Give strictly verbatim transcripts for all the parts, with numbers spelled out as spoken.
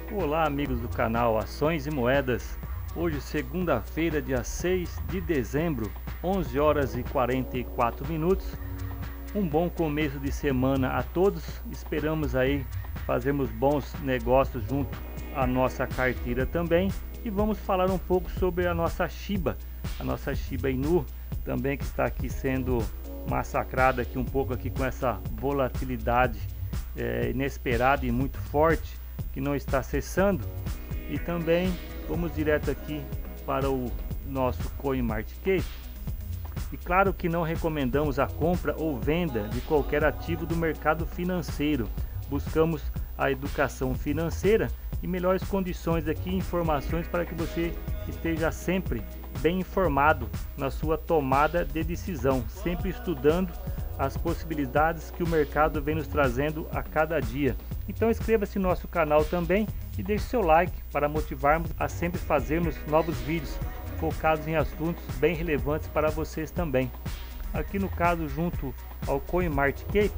Olá amigos do canal Ações e Moedas. Hoje segunda-feira, dia seis de dezembro, onze horas e quarenta e quatro minutos. Um bom começo de semana a todos. Esperamos aí fazermos bons negócios junto à nossa carteira também. E vamos falar um pouco sobre a nossa Shiba, a nossa Shiba Inu também, que está aqui sendo massacrada aqui um pouco aqui com essa volatilidade é, inesperada e muito forte, que não está cessando. E também vamos direto aqui para o nosso CoinMarketCap. E claro que não recomendamos a compra ou venda de qualquer ativo do mercado financeiro. Buscamos a educação financeira e melhores condições aqui, informações para que você esteja sempre bem informado na sua tomada de decisão, sempre estudando as possibilidades que o mercado vem nos trazendo a cada dia. Então inscreva-se no nosso canal também e deixe seu like para motivarmos a sempre fazermos novos vídeos focados em assuntos bem relevantes para vocês também. Aqui no caso, junto ao CoinMarketCap,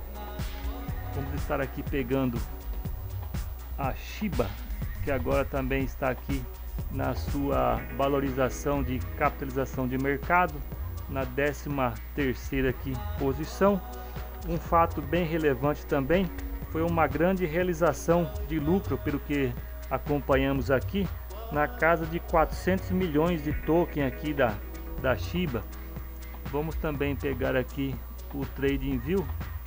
vamos estar aqui pegando a Shiba, que agora também está aqui na sua valorização de capitalização de mercado, na décima terceira aqui posição. Um fato bem relevante também foi uma grande realização de lucro, pelo que acompanhamos aqui, na casa de quatrocentos milhões de token aqui da, da Shiba. Vamos também pegar aqui o TradingView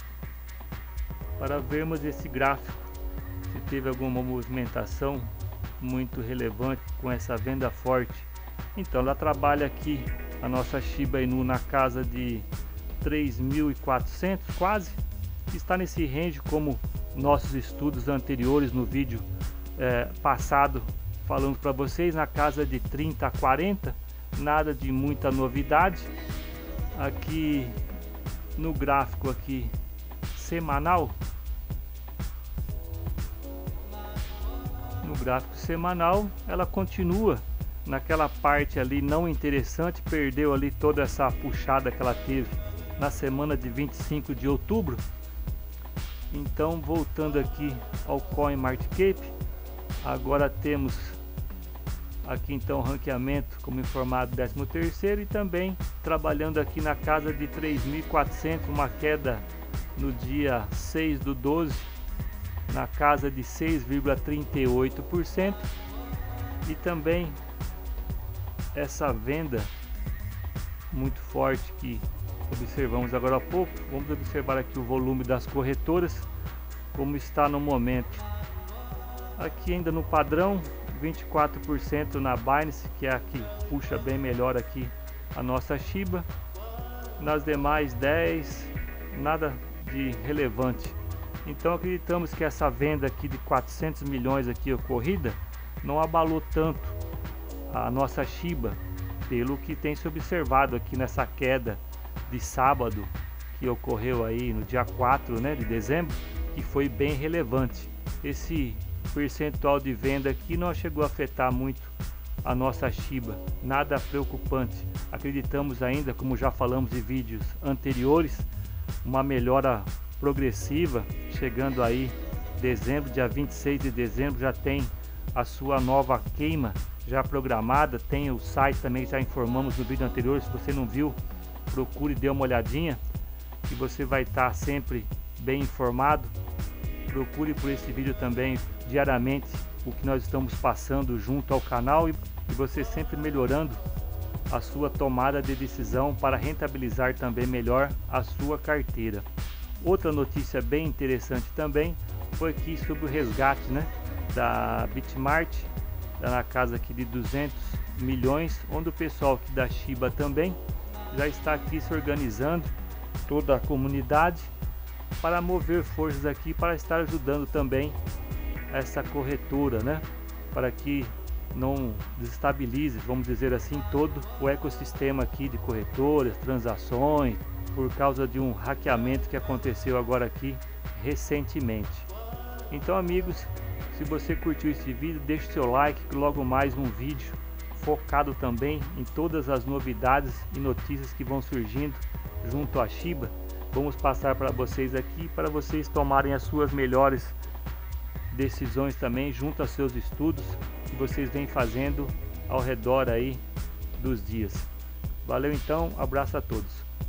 para vermos esse gráfico, se teve alguma movimentação muito relevante com essa venda forte. Então ela trabalha aqui a nossa Shiba Inu na casa de três mil e quatrocentos quase, está nesse range como nossos estudos anteriores no vídeo é, passado falando para vocês, na casa de trinta a quarenta, nada de muita novidade. Aqui no gráfico aqui semanal, no gráfico semanal ela continua naquela parte ali não interessante, perdeu ali toda essa puxada que ela teve na semana de vinte e cinco de outubro. Então voltando aqui ao CoinMarketCap, agora temos aqui então o ranqueamento como informado décimo terceiro e também trabalhando aqui na casa de três mil e quatrocentos, uma queda no dia seis do doze na casa de seis vírgula trinta e oito por cento. E também essa venda muito forte que observamos agora há pouco. Vamos observar aqui o volume das corretoras, como está no momento. Aqui ainda no padrão, vinte e quatro por cento na Binance, que é a que puxa bem melhor aqui a nossa Shiba. Nas demais dez, nada de relevante. Então acreditamos que essa venda aqui de quatrocentos milhões aqui ocorrida não abalou tanto a nossa Shiba, pelo que tem se observado aqui nessa queda de sábado que ocorreu aí no dia quatro, né, de dezembro, que foi bem relevante. Esse percentual de venda aqui não chegou a afetar muito a nossa Shiba, nada preocupante. Acreditamos ainda, como já falamos em vídeos anteriores, uma melhora progressiva, chegando aí dezembro, dia vinte e seis de dezembro já tem a sua nova queima já programada. Tem o site também, já informamos no vídeo anterior, se você não viu, procure, dê uma olhadinha, que você vai estar sempre bem informado. Procure por esse vídeo também diariamente o que nós estamos passando junto ao canal e, e você sempre melhorando a sua tomada de decisão para rentabilizar também melhor a sua carteira. Outra notícia bem interessante também foi aqui sobre o resgate, né, da Bitmart, tá na casa aqui de duzentos milhões, onde o pessoal aqui da Shiba também já está aqui se organizando, toda a comunidade, para mover forças aqui para estar ajudando também essa corretora, né, para que não desestabilize, vamos dizer assim, todo o ecossistema aqui de corretoras, transações, por causa de um hackeamento que aconteceu agora aqui recentemente. Então amigos, se você curtiu esse vídeo, deixe seu like, que logo mais um vídeo focado também em todas as novidades e notícias que vão surgindo junto à Shiba. Vamos passar para vocês aqui, para vocês tomarem as suas melhores decisões também junto aos seus estudos que vocês vêm fazendo ao redor aí dos dias. Valeu então, abraço a todos.